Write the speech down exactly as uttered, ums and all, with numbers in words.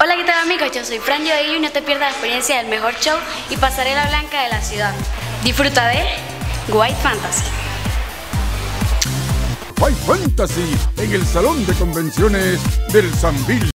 Hola, ¿qué tal amigos? Yo soy Fran Yodello y no te pierdas la experiencia del mejor show y pasarela blanca de la ciudad. Disfruta de White Fantasy. White Fantasy en el Salón de Convenciones del Sambil.